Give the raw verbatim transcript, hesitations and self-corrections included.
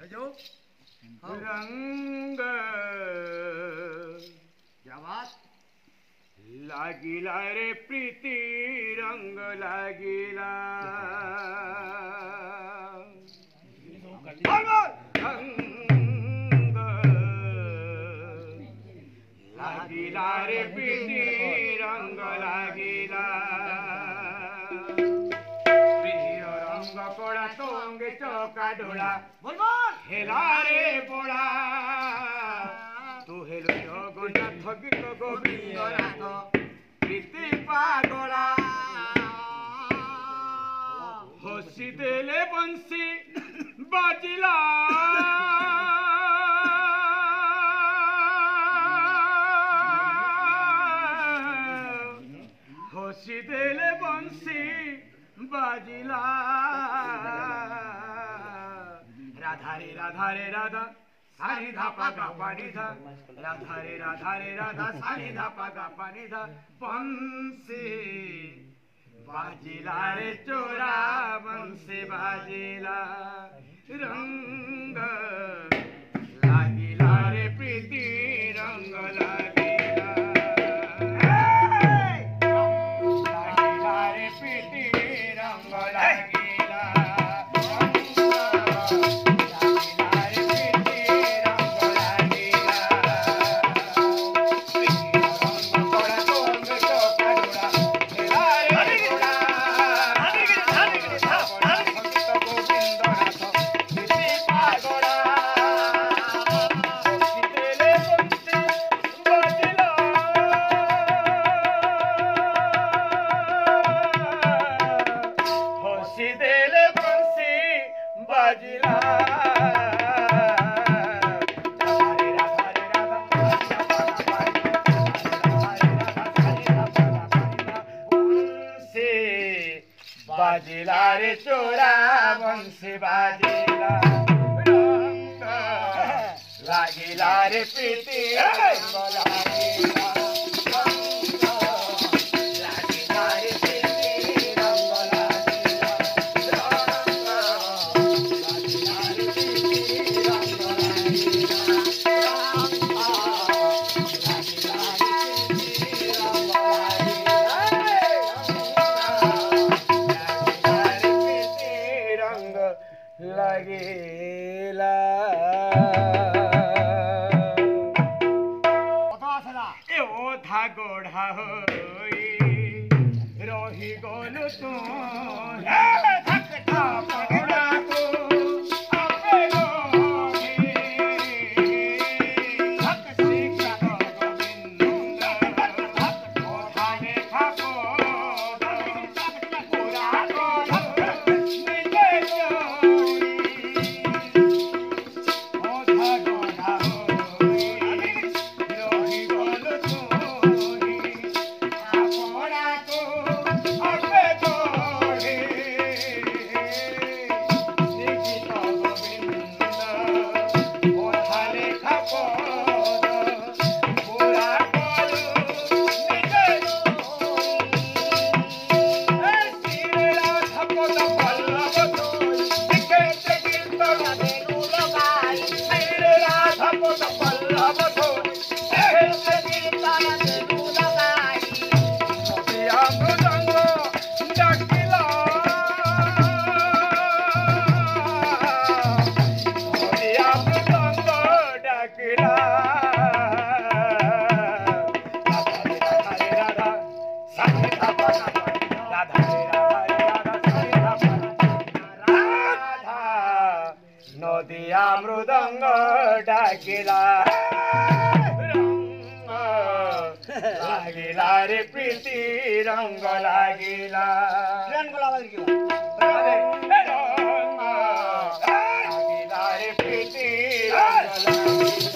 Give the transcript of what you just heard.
रंग क्या बात लागिला रे प्रीति रंग लागिला रंग लागिला रे प्रीति रंग लागिला प्रीतिर रंग पड़ा तो अंगे चौका डोला बोल बोल हेला रे बोला तू हेलो जगन्नाथ गीत गोविंद नाथ प्रीति पागला हसी देले बंसी बाजिला हसी देले बंसी बाजिला राधा रे राधा रे राधा सारी धा पा गा पानी धा राधा रे राधा रे राधा सारी धा पा गा पानी धा बंसी बाजिला रे चोरा बंसी बाजिला रंग लागिला रे प्रीति रंग लागिला लागिला रे प्रीति रंग लागिला बाजिला रे चोरा बंसी बाजिला रंग लागिला रे प्रीति रंग लागिला लागिला रे प्रीति रंग लागिला लागिला रे प्रीति रंग लागिला लगेला ए ओधा गोढ़ा होई रही गोलु तू धक्का पड़ा को आपे गोही धक शिक्षा गोविंद ओधा ने खापो पूरा गोलु निजे नदिया मृदंग डाकिला रंग लागिला रे प्रीति रंग लागिला रंग लागिला लागिला रे प्रीति रंग लागिला